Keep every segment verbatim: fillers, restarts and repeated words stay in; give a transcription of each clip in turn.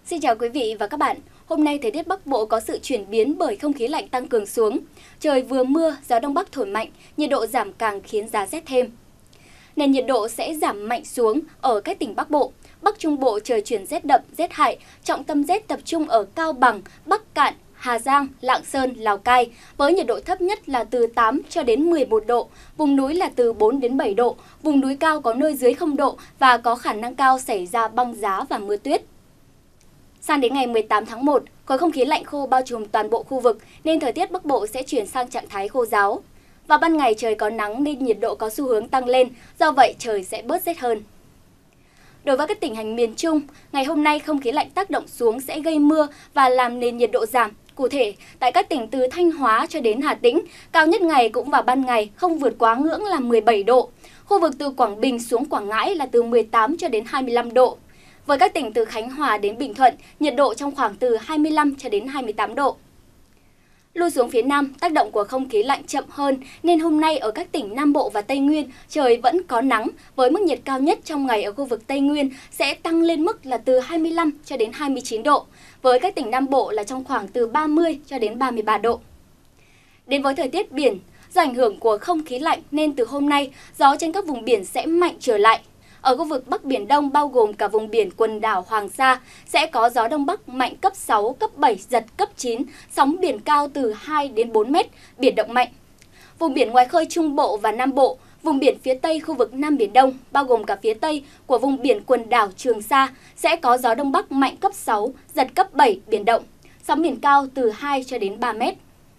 Xin chào quý vị và các bạn. Hôm nay thời tiết Bắc Bộ có sự chuyển biến bởi không khí lạnh tăng cường xuống. Trời vừa mưa, gió Đông Bắc thổi mạnh, nhiệt độ giảm càng khiến giá rét thêm. Nền nhiệt độ sẽ giảm mạnh xuống ở các tỉnh Bắc Bộ. Bắc Trung Bộ trời chuyển rét đậm, rét hại, trọng tâm rét tập trung ở Cao Bằng, Bắc Kạn, Hà Giang, Lạng Sơn, Lào Cai, với nhiệt độ thấp nhất là từ tám cho đến mười một độ, vùng núi là từ bốn đến bảy độ, vùng núi cao có nơi dưới không độ và có khả năng cao xảy ra băng giá và mưa tuyết. Sang đến ngày mười tám tháng một, khối không khí lạnh khô bao trùm toàn bộ khu vực nên thời tiết Bắc Bộ sẽ chuyển sang trạng thái khô ráo. Vào ban ngày trời có nắng nên nhiệt độ có xu hướng tăng lên, do vậy trời sẽ bớt rét hơn. Đối với các tỉnh thành miền Trung, ngày hôm nay không khí lạnh tác động xuống sẽ gây mưa và làm nền nhiệt độ giảm. Cụ thể, tại các tỉnh từ Thanh Hóa cho đến Hà Tĩnh, cao nhất ngày cũng vào ban ngày không vượt quá ngưỡng là mười bảy độ. Khu vực từ Quảng Bình xuống Quảng Ngãi là từ mười tám cho đến hai mươi lăm độ. Với các tỉnh từ Khánh Hòa đến Bình Thuận, nhiệt độ trong khoảng từ hai mươi lăm cho đến hai mươi tám độ. Lui xuống phía Nam, tác động của không khí lạnh chậm hơn nên hôm nay ở các tỉnh Nam Bộ và Tây Nguyên trời vẫn có nắng với mức nhiệt cao nhất trong ngày ở khu vực Tây Nguyên sẽ tăng lên mức là từ hai mươi lăm cho đến hai mươi chín độ, với các tỉnh Nam Bộ là trong khoảng từ ba mươi cho đến ba mươi ba độ. Đến với thời tiết biển, do ảnh hưởng của không khí lạnh nên từ hôm nay gió trên các vùng biển sẽ mạnh trở lại. Ở khu vực Bắc Biển Đông bao gồm cả vùng biển quần đảo Hoàng Sa sẽ có gió Đông Bắc mạnh cấp sáu, cấp bảy, giật cấp chín, sóng biển cao từ hai đến bốn mét, biển động mạnh. Vùng biển ngoài khơi Trung Bộ và Nam Bộ, vùng biển phía Tây khu vực Nam Biển Đông bao gồm cả phía Tây của vùng biển quần đảo Trường Sa sẽ có gió Đông Bắc mạnh cấp sáu, giật cấp bảy, biển động, sóng biển cao từ hai cho đến ba mét.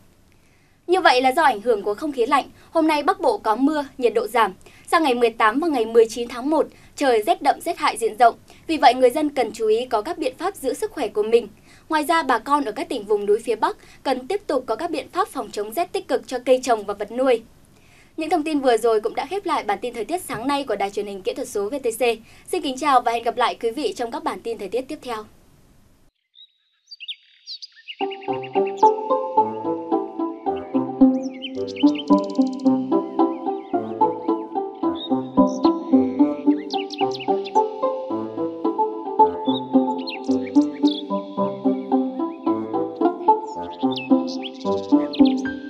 Như vậy là do ảnh hưởng của không khí lạnh, hôm nay Bắc Bộ có mưa, nhiệt độ giảm. Sang ngày mười tám và ngày mười chín tháng một, trời rét đậm rét hại diện rộng. Vì vậy người dân cần chú ý có các biện pháp giữ sức khỏe của mình. Ngoài ra bà con ở các tỉnh vùng núi phía Bắc cần tiếp tục có các biện pháp phòng chống rét tích cực cho cây trồng và vật nuôi. Những thông tin vừa rồi cũng đã khép lại bản tin thời tiết sáng nay của Đài Truyền hình Kỹ thuật số vê tê xê. Xin kính chào và hẹn gặp lại quý vị trong các bản tin thời tiết tiếp theo. Thank you.